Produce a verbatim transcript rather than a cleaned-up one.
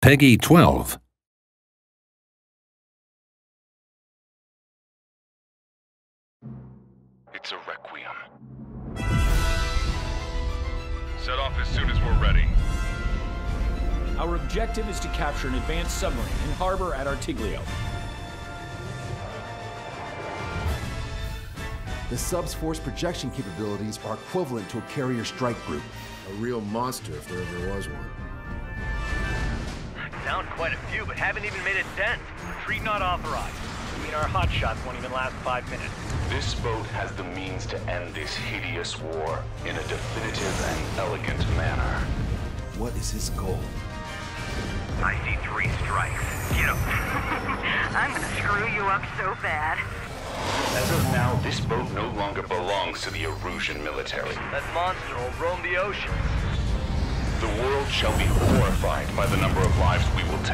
Peggy twelve. It's a requiem. Set off as soon as we're ready. Our objective is to capture an advanced submarine in harbor at Artiglio. The sub's force projection capabilities are equivalent to a carrier strike group. A real monster if there ever was one. Down quite a few, but haven't even made a dent. Retreat not authorized. I mean, our hotshots won't even last five minutes. This boat has the means to end this hideous war in a definitive and elegant manner. What is his goal? I see three strikes. Get him. I'm gonna screw you up so bad. As of now, this boat no longer belongs to the Erusian military. That monster will roam the oceans. The world shall be horrified by the number of lives we will